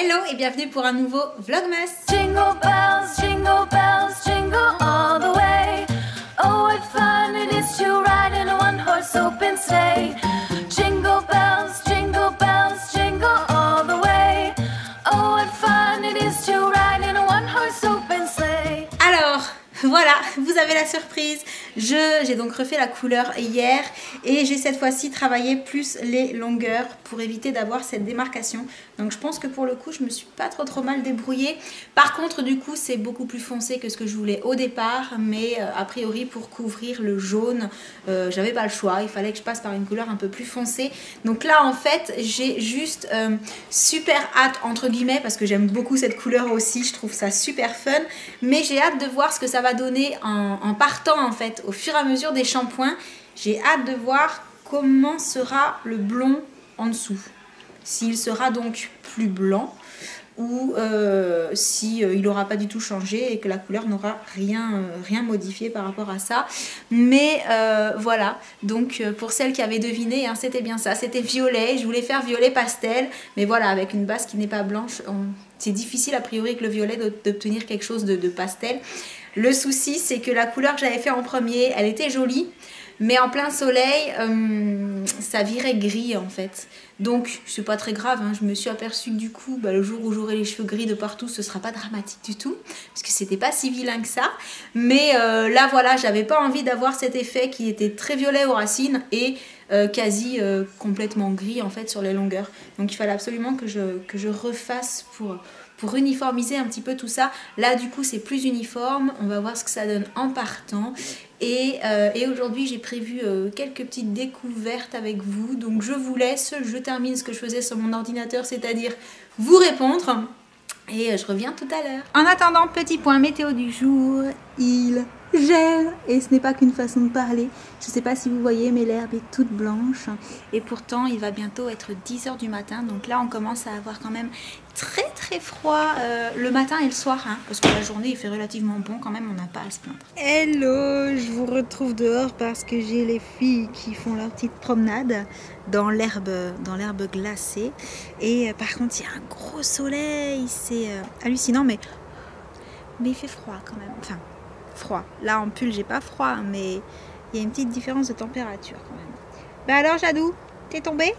Hello et bienvenue pour un nouveau Vlogmas. Jingle bells, jingle all the way. Oh, what fun it is to ride in a one-horse open sleigh. Jingle bells, jingle all the way. Oh, what fun it is to ride in a one-horse open sleigh. Alors, voilà, vous avez la surprise. J'ai donc refait la couleur hier et j'ai cette fois-ci travaillé plus les longueurs pour éviter d'avoir cette démarcation. Donc je pense que pour le coup, je me suis pas trop mal débrouillée. Par contre, du coup, c'est beaucoup plus foncé que ce que je voulais au départ. Mais a priori, pour couvrir le jaune, j'avais pas le choix. Il fallait que je passe par une couleur un peu plus foncée. Donc là, en fait, j'ai juste super hâte, entre guillemets, parce que j'aime beaucoup cette couleur aussi. Je trouve ça super fun. Mais j'ai hâte de voir ce que ça va donner en partant, en fait, au fur et à mesure des shampoings. J'ai hâte de voir comment sera le blond en dessous. S'il sera donc plus blanc ou si il n'aura pas du tout changé et que la couleur n'aura rien modifié par rapport à ça. Mais voilà, donc pour celles qui avaient deviné, hein, c'était bien ça, c'était violet. Je voulais faire violet pastel, mais voilà, avec une base qui n'est pas blanche, c'est difficile a priori avec le violet d'obtenir quelque chose de pastel. Le souci, c'est que la couleur que j'avais fait en premier, elle était jolie, mais en plein soleil, ça virait gris en fait. Donc, c'est pas très grave, hein. Je me suis aperçue que du coup, le jour où j'aurai les cheveux gris de partout, ce sera pas dramatique du tout, parce que c'était pas si vilain que ça. Mais là, voilà, j'avais pas envie d'avoir cet effet qui était très violet aux racines et quasi complètement gris en fait sur les longueurs. Donc, il fallait absolument que je refasse pour uniformiser un petit peu tout ça. Là du coup c'est plus uniforme, on va voir ce que ça donne en partant. Et aujourd'hui j'ai prévu quelques petites découvertes avec vous. Donc je vous laisse, je termine ce que je faisais sur mon ordinateur, c'est-à-dire vous répondre. Et je reviens tout à l'heure. En attendant, petit point météo du jour, il gèle et ce n'est pas qu'une façon de parler. Je ne sais pas si vous voyez, mais l'herbe est toute blanche et pourtant il va bientôt être 10 h du matin. Donc là on commence à avoir quand même très froid le matin et le soir, hein, parce que la journée il fait relativement bon quand même, on n'a pas à se plaindre. Hello, je vous retrouve dehors parce que j'ai les filles qui font leur petite promenade dans l'herbe glacée. Et par contre il y a un gros soleil, c'est hallucinant, mais il fait froid quand même. Enfin, froid. Là en pull j'ai pas froid, mais il y a une petite différence de température quand même. Bah alors Jadou, t'es tombée?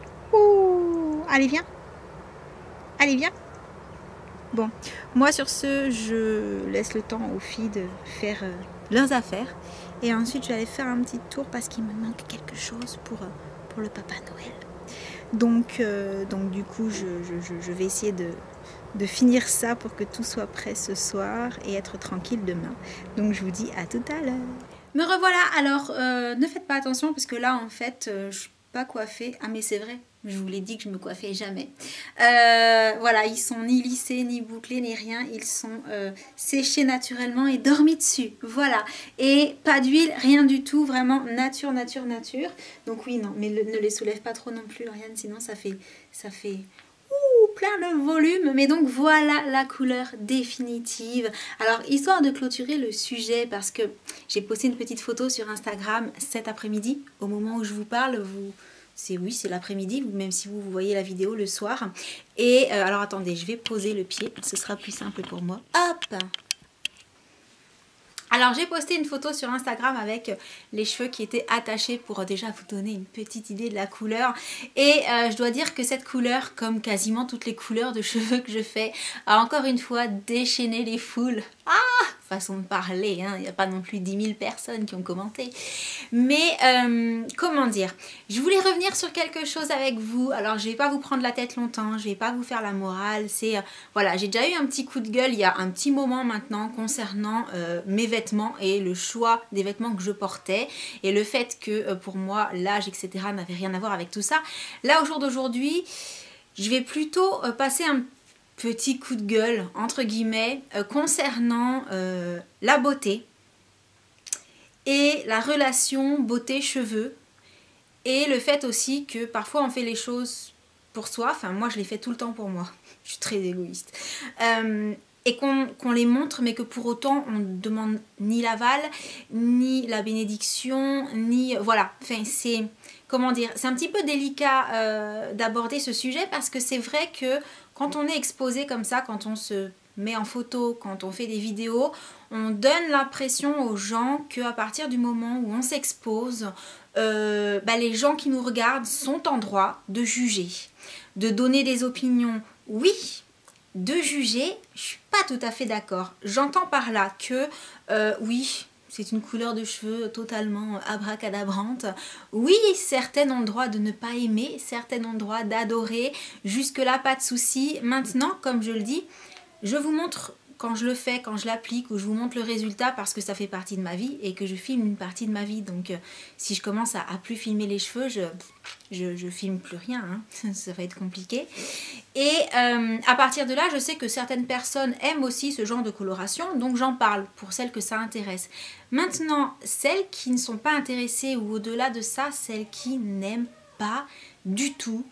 Ouh, allez viens. Allez viens. Bon, moi sur ce, je laisse le temps aux filles de faire leurs affaires. Et ensuite je vais aller faire un petit tour parce qu'il me manque quelque chose pour le Papa Noël. Donc du coup je vais essayer de finir ça pour que tout soit prêt ce soir et être tranquille demain. Donc je vous dis à tout à l'heure. Me revoilà. Alors ne faites pas attention parce que là en fait je suis pas coiffée. Ah mais c'est vrai, je vous l'ai dit que je me coiffais jamais. Voilà, ils sont ni lissés, ni bouclés, ni rien. Ils sont séchés naturellement et dormis dessus. Voilà. Et pas d'huile, rien du tout. Vraiment nature. Donc oui, non, mais ne les soulève pas trop non plus, Lauriane, sinon ça fait plein de volume. Mais donc voilà la couleur définitive. Alors histoire de clôturer le sujet, parce que j'ai posté une petite photo sur Instagram cet après-midi. Au moment où je vous parle, c'est l'après-midi, même si vous voyez la vidéo le soir. Et alors attendez, je vais poser le pied, ce sera plus simple pour moi. Hop! Alors j'ai posté une photo sur Instagram avec les cheveux qui étaient attachés pour déjà vous donner une petite idée de la couleur. Et je dois dire que cette couleur, comme quasiment toutes les couleurs de cheveux que je fais, a encore une fois déchaîné les foules. Ah, façon de parler, hein, il n'y a pas non plus 10 000 personnes qui ont commenté. Mais comment dire, je voulais revenir sur quelque chose avec vous. Alors je ne vais pas vous prendre la tête longtemps, je ne vais pas vous faire la morale. C'est voilà, j'ai déjà eu un petit coup de gueule il y a un petit moment maintenant concernant mes vêtements et le choix des vêtements que je portais. Et le fait que pour moi, l'âge, etc. n'avait rien à voir avec tout ça. Là, au jour d'aujourd'hui, je vais plutôt passer un petit coup de gueule, entre guillemets, concernant la beauté et la relation beauté-cheveux et le fait aussi que parfois on fait les choses pour soi, enfin moi je les fais tout le temps pour moi, je suis très égoïste, et qu'on les montre mais que pour autant on ne demande ni l'aval, ni la bénédiction, ni voilà, enfin c'est... Comment dire, c'est un petit peu délicat d'aborder ce sujet parce que c'est vrai que quand on est exposé comme ça, quand on se met en photo, quand on fait des vidéos, on donne l'impression aux gens qu'à partir du moment où on s'expose, les gens qui nous regardent sont en droit de juger, de donner des opinions. Oui, de juger, je suis pas tout à fait d'accord. J'entends par là que oui, c'est une couleur de cheveux totalement abracadabrante. Oui, certaines ont le droit de ne pas aimer, certaines ont le droit d'adorer. Jusque-là, pas de souci. Maintenant, comme je le dis, je vous montre quand je le fais, quand je l'applique, ou je vous montre le résultat parce que ça fait partie de ma vie et que je filme une partie de ma vie. Donc, si je commence à plus filmer les cheveux, je filme plus rien. Hein. Ça va être compliqué. Et à partir de là, je sais que certaines personnes aiment aussi ce genre de coloration, donc j'en parle pour celles que ça intéresse. Maintenant, celles qui ne sont pas intéressées ou au-delà de ça, celles qui n'aiment pas du tout,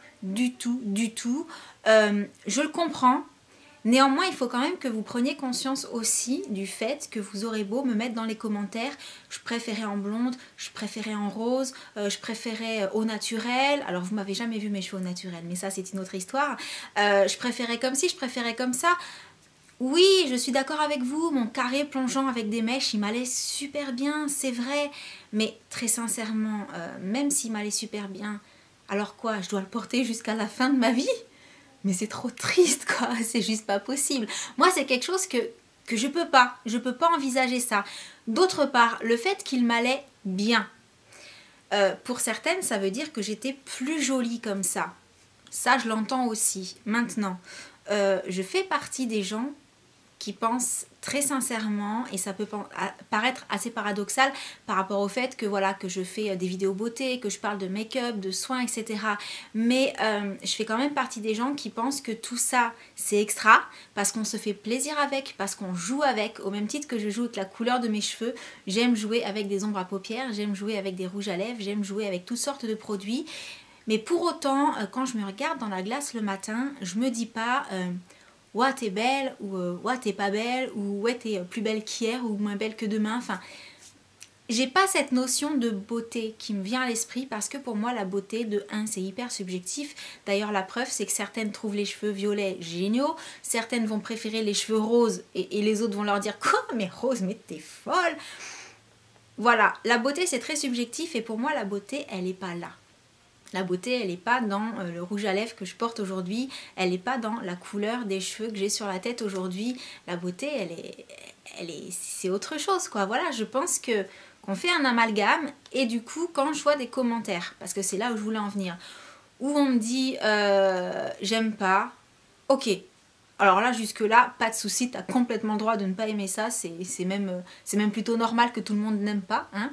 je le comprends. Néanmoins, il faut quand même que vous preniez conscience aussi du fait que vous aurez beau me mettre dans les commentaires « je préférais en blonde, je préférais en rose, je préférais au naturel ». Alors, vous m'avez jamais vu mes cheveux au naturel, mais ça, c'est une autre histoire. Je préférais comme ci, je préférais comme ça. Oui, je suis d'accord avec vous, mon carré plongeant avec des mèches, il m'allait super bien, c'est vrai. Mais très sincèrement, même s'il m'allait super bien, alors quoi, je dois le porter jusqu'à la fin de ma vie ? Mais c'est trop triste, quoi. C'est juste pas possible. Moi, c'est quelque chose que je peux pas. Je peux pas envisager ça. D'autre part, le fait qu'il m'allait bien. Pour certaines, ça veut dire que j'étais plus jolie comme ça. Ça, je l'entends aussi. Maintenant, je fais partie des gens qui pensent très sincèrement, et ça peut paraître assez paradoxal par rapport au fait que voilà, que je fais des vidéos beauté, que je parle de make-up, de soins, etc. Mais je fais quand même partie des gens qui pensent que tout ça c'est extra, parce qu'on se fait plaisir avec, parce qu'on joue avec, au même titre que je joue avec la couleur de mes cheveux. J'aime jouer avec des ombres à paupières, j'aime jouer avec des rouges à lèvres, j'aime jouer avec toutes sortes de produits. Mais pour autant, quand je me regarde dans la glace le matin, je me dis pas ouah t'es belle, ou ouah t'es pas belle, ou ouais t'es plus belle qu'hier ou moins belle que demain. Enfin, j'ai pas cette notion de beauté qui me vient à l'esprit, parce que pour moi la beauté, de 1, c'est hyper subjectif. D'ailleurs la preuve, c'est que certaines trouvent les cheveux violets géniaux, certaines vont préférer les cheveux roses et les autres vont leur dire quoi, mais rose, mais t'es folle. Voilà, la beauté c'est très subjectif, et pour moi la beauté elle est pas là. La beauté, elle n'est pas dans le rouge à lèvres que je porte aujourd'hui, elle n'est pas dans la couleur des cheveux que j'ai sur la tête aujourd'hui. La beauté, c'est autre chose, quoi. Voilà, je pense qu'on fait un amalgame, et du coup, quand je vois des commentaires, parce que c'est là où je voulais en venir, où on me dit j'aime pas, ok. Alors là, jusque-là, pas de souci, t'as complètement le droit de ne pas aimer ça, c'est même plutôt normal que tout le monde n'aime pas. Hein.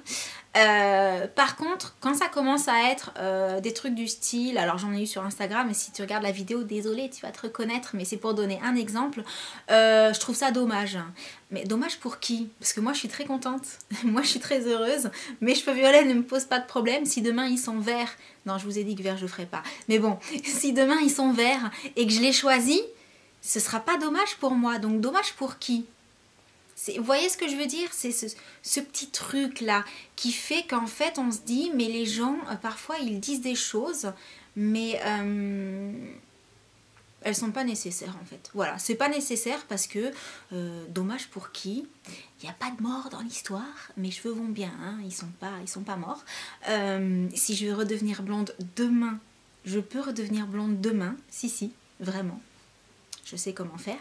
Par contre, quand ça commence à être des trucs du style, alors j'en ai eu sur Instagram, et si tu regardes la vidéo, désolé, tu vas te reconnaître, mais c'est pour donner un exemple, je trouve ça dommage. Mais dommage pour qui? Parce que moi je suis très contente, moi je suis très heureuse, mes cheveux violets ne me posent pas de problème. Si demain ils sont verts, non je vous ai dit que vert je ferai pas, mais bon, si demain ils sont verts et que je les choisis, ce sera pas dommage pour moi, donc dommage pour qui? Vous voyez ce que je veux dire? C'est ce petit truc là qui fait qu'en fait on se dit, mais les gens parfois ils disent des choses, mais elles sont pas nécessaires en fait. Voilà, c'est pas nécessaire parce que dommage pour qui? Il n'y a pas de mort dans l'histoire, mes cheveux vont bien, hein, ils sont pas morts. Si je veux redevenir blonde demain, je peux redevenir blonde demain, si, vraiment. Je sais comment faire.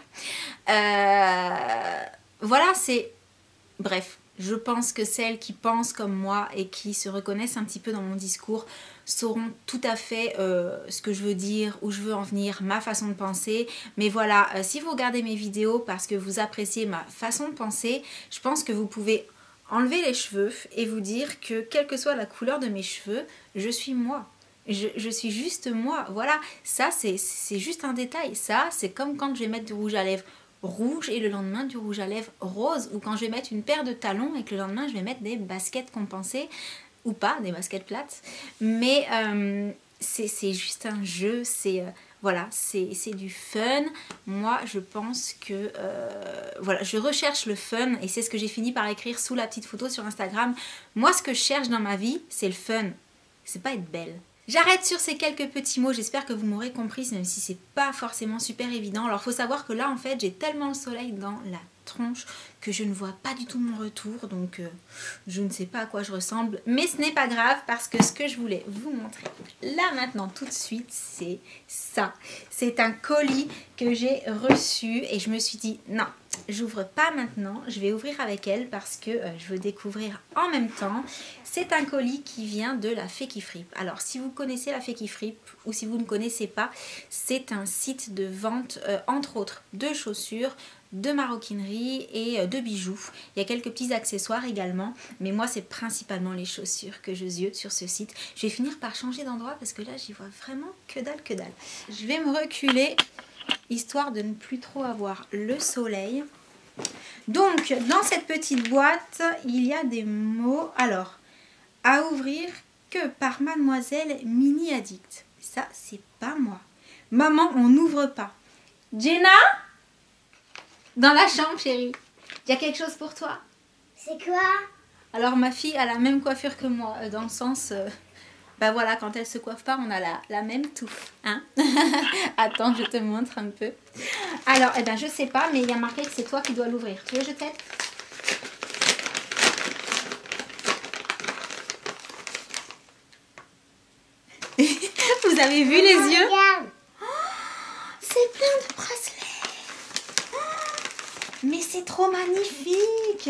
Voilà, c'est... Bref, je pense que celles qui pensent comme moi et qui se reconnaissent un petit peu dans mon discours sauront tout à fait ce que je veux dire, où je veux en venir, ma façon de penser. Mais voilà, si vous regardez mes vidéos parce que vous appréciez ma façon de penser, je pense que vous pouvez enlever les cheveux et vous dire que quelle que soit la couleur de mes cheveux, je suis moi. Je suis juste moi, voilà, ça c'est juste un détail. Ça c'est comme quand je vais mettre du rouge à lèvres rouge et le lendemain du rouge à lèvres rose, ou quand je vais mettre une paire de talons et que le lendemain je vais mettre des baskets compensées, ou pas, des baskets plates. Mais c'est juste un jeu, voilà, c'est du fun. Moi je pense que voilà, je recherche le fun, et c'est ce que j'ai fini par écrire sous la petite photo sur Instagram. Moi ce que je cherche dans ma vie, c'est le fun, c'est pas être belle. J'arrête sur ces quelques petits mots, j'espère que vous m'aurez compris, même si c'est pas forcément super évident. Alors faut savoir que là en fait j'ai tellement le soleil dans la tronche que je ne vois pas du tout mon retour, donc je ne sais pas à quoi je ressemble, mais ce n'est pas grave parce que ce que je voulais vous montrer là maintenant tout de suite, c'est ça. C'est un colis que j'ai reçu et je me suis dit non, j'ouvre pas maintenant, je vais ouvrir avec elle parce que je veux découvrir en même temps. C'est un colis qui vient de la Fée qui Fripe. Alors si vous connaissez la Fée qui Fripe ou si vous ne connaissez pas, c'est un site de vente entre autres de chaussures, de maroquinerie et de bijoux. Il y a quelques petits accessoires également, mais moi c'est principalement les chaussures que je ziote sur ce site. Je vais finir par changer d'endroit parce que là j'y vois vraiment que dalle que dalle. Je vais me reculer histoire de ne plus trop avoir le soleil. Donc dans cette petite boîte il y a des mots, alors à ouvrir que par Mademoiselle Mini Addict. Ça c'est pas moi. Maman, on n'ouvre pas. Jenna, dans la chambre chérie, il y a quelque chose pour toi. C'est quoi? Alors ma fille a la même coiffure que moi, dans le sens, bah voilà, quand elle se coiffe pas, on a la même touffe, hein. Attends, je te montre un peu. Alors, eh ben je sais pas, mais il y a marqué que c'est toi qui dois l'ouvrir. Tu veux que je t'aide? Vous avez vu les yeux? Regarde. C'est plein de bracelets. Mais c'est trop magnifique.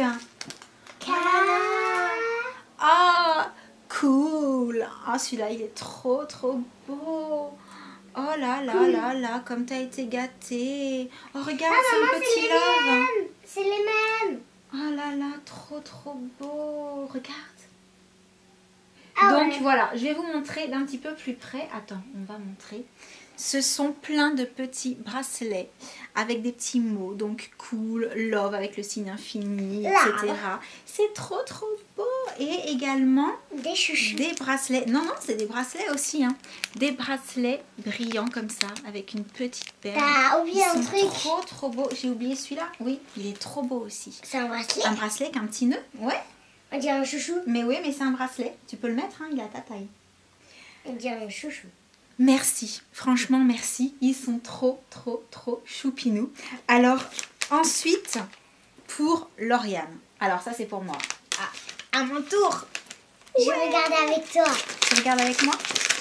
Ah, cool. Ah, celui-là, il est trop beau. Oh là là là là, comme t'as été gâtée. Oh, regarde, c'est un petit love. C'est les mêmes. Oh là là, trop beau. Regarde. Ah Donc ouais. voilà, je vais vous montrer d'un petit peu plus près. Attends, on va montrer. Ce sont plein de petits bracelets avec des petits mots. Donc cool, love avec le signe infini, etc. C'est trop beau. Et également Des chouchous. des bracelets. Non, c'est des bracelets aussi. Hein. Des bracelets brillants comme ça avec une petite perle. T'as oublié Ils un sont truc. trop beaux. J'ai oublié celui-là. Oui, il est trop beau aussi. C'est un bracelet. Un bracelet avec un petit nœud. Ouais. On dirait un chouchou. Mais oui, mais c'est un bracelet. Tu peux le mettre, hein, il a ta taille. On dirait un chouchou. Merci, franchement merci. Ils sont trop choupinous. Alors, ensuite, pour Lauriane. Alors, ça, c'est pour moi. Ah, à mon tour. Je vais regarder avec toi. Tu regardes avec moi?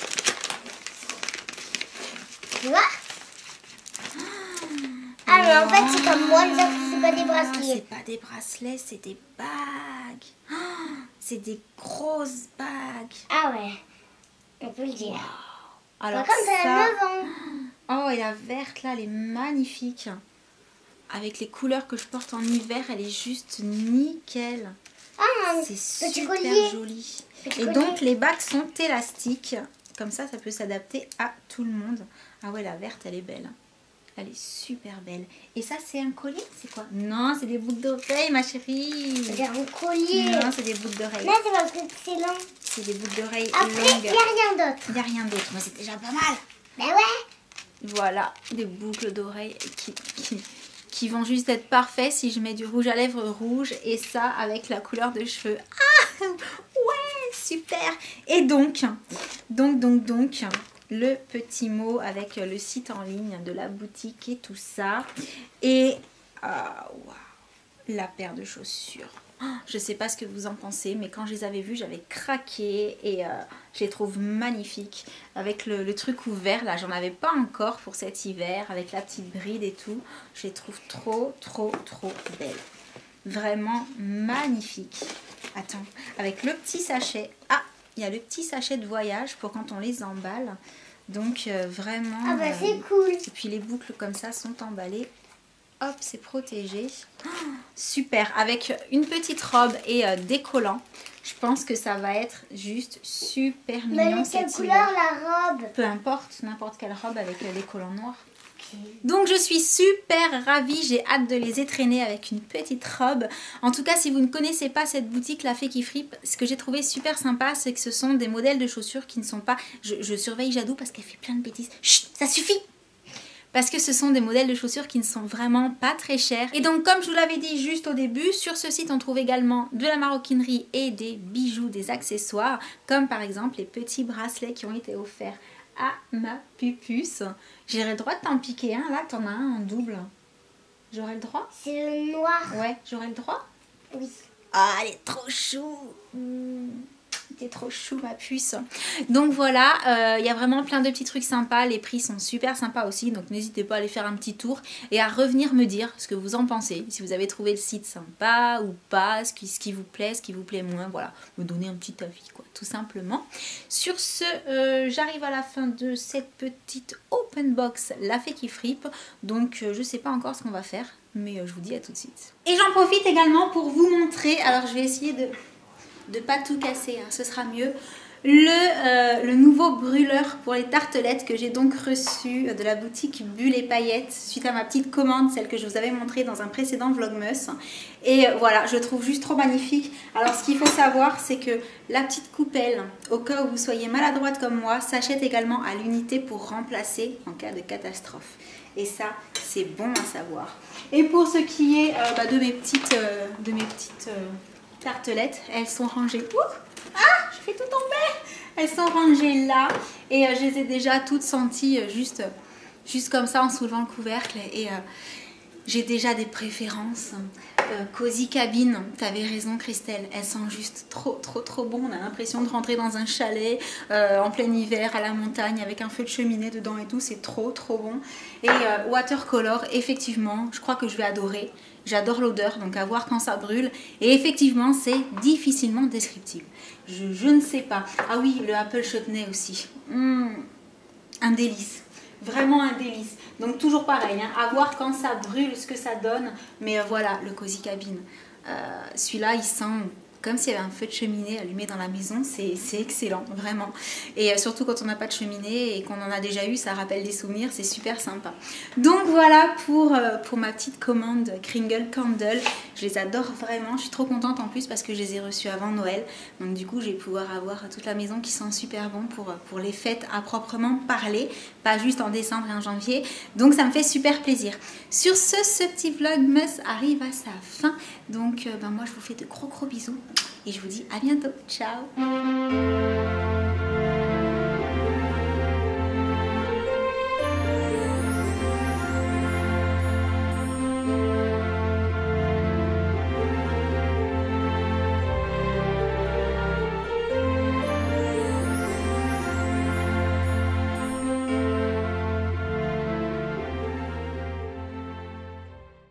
Tu vois? Ah, mais en fait, c'est comme moi, les autres, c'est pas des bracelets. C'est pas des bracelets, c'est des bagues. Ah, c'est des grosses bagues. Ah ouais, on peut le dire. Alors Par contre, ça... elle a 9 ans. Oh, et la verte, là, elle est magnifique. Avec les couleurs que je porte en hiver, elle est juste nickel. Ah, C'est petit super collier. joli. Petit Et collier. donc, les bagues sont élastiques. Comme ça peut s'adapter à tout le monde. Ah ouais, la verte, elle est belle. Elle est super belle. Et ça, c'est un collier? C'est quoi? Non, c'est des boucles d'oreilles, ma chérie. C'est un collier. Non, c'est des boucles d'oreilles. Là, c'est parce que c'est long. C'est des boucles d'oreilles Après, il longues. n'y a rien d'autre. Il n'y a rien d'autre. Mais c'est déjà pas mal. Ben ouais. Voilà, des boucles d'oreilles qui vont juste être parfaits si je mets du rouge à lèvres rouge et ça avec la couleur de cheveux. Ah ouais, super. Et donc, le petit mot avec le site en ligne de la boutique et tout ça. Et waouh, la paire de chaussures. Je sais pas ce que vous en pensez, mais quand je les avais vues, j'avais craqué et je les trouve magnifiques. Avec le truc ouvert, là, j'en avais pas encore pour cet hiver, avec la petite bride et tout. Je les trouve trop belles. Vraiment magnifiques. Attends, avec le petit sachet. Ah, il y a le petit sachet de voyage pour quand on les emballe. Donc vraiment... Ah bah c'est cool. Et puis les boucles comme ça sont emballées. Hop, c'est protégé. Oh, super. Avec une petite robe et des collants. Je pense que ça va être juste super mignon. Mais quelle cet couleur hiver. la robe? Peu importe, n'importe quelle robe avec des collants noirs. Donc je suis super ravie, j'ai hâte de les étrenner avec une petite robe. En tout cas, si vous ne connaissez pas cette boutique La Fée qui Fripe, ce que j'ai trouvé super sympa, c'est que ce sont des modèles de chaussures qui ne sont pas... Je surveille Jadou parce qu'elle fait plein de bêtises. Chut, ça suffit! parce que ce sont des modèles de chaussures qui ne sont vraiment pas très chers. Et donc comme je vous l'avais dit juste au début, sur ce site on trouve également de la maroquinerie et des bijoux, des accessoires, comme par exemple les petits bracelets qui ont été offerts à ma pupuce. J'aurais le droit de t'en piquer un, là t'en as un en double. J'aurais le droit? C'est le noir. Ouais, j'aurais le droit? Oui. Ah, elle est trop chou. T'es trop chou ma puce. Donc voilà, il y a vraiment plein de petits trucs sympas. Les prix sont super sympas aussi. Donc n'hésitez pas à aller faire un petit tour et à revenir me dire ce que vous en pensez. Si vous avez trouvé le site sympa ou pas, ce qui vous plaît moins. Voilà, me donner un petit avis quoi, tout simplement. Sur ce, j'arrive à la fin de cette petite open box La Fée qui fripe. Donc je sais pas encore ce qu'on va faire. Mais je vous dis à tout de suite. Et j'en profite également pour vous montrer. Alors je vais essayer de pas tout casser, hein, ce sera mieux. Le nouveau brûleur pour les tartelettes que j'ai donc reçu de la boutique Bulle et Paillettes suite à ma petite commande, celle que je vous avais montrée dans un précédent vlogmas. Et voilà, je le trouve juste trop magnifique. Alors ce qu'il faut savoir, c'est que la petite coupelle, au cas où vous soyez maladroite comme moi, s'achète également à l'unité pour remplacer en cas de catastrophe. Et ça, c'est bon à savoir. Et pour ce qui est de mes petites tartelettes, elles sont rangées. Ah, je fais tout tomber. Elles sont rangées là et je les ai déjà toutes senties juste comme ça en soulevant le couvercle et j'ai déjà des préférences. Cozy Cabin, t'avais raison Christelle, elles sentent juste trop bon. On a l'impression de rentrer dans un chalet en plein hiver à la montagne avec un feu de cheminée dedans et tout, c'est trop bon. Et Watercolor, effectivement, je crois que je vais adorer. J'adore l'odeur, donc à voir quand ça brûle. Et effectivement, c'est difficilement descriptible. Je ne sais pas. Ah oui, le Apple Chutney aussi. Un délice. Vraiment un délice. Donc toujours pareil, hein, à voir quand ça brûle ce que ça donne. Mais voilà, le Cozy Cabin. Celui-là, il sent comme s'il y avait un feu de cheminée allumé dans la maison. C'est excellent, vraiment. Et surtout quand on n'a pas de cheminée et qu'on en a déjà eu, ça rappelle des souvenirs. C'est super sympa. Donc voilà pour ma petite commande Kringle Candle. Je les adore vraiment. Je suis trop contente en plus parce que je les ai reçus avant Noël. Donc du coup, je vais pouvoir avoir toute la maison qui sent super bon pour les fêtes à proprement parler. Pas juste en décembre et en janvier. Donc ça me fait super plaisir. Sur ce petit vlogmas arrive à sa fin. Donc moi, je vous fais de gros bisous. Et je vous dis à bientôt. Ciao!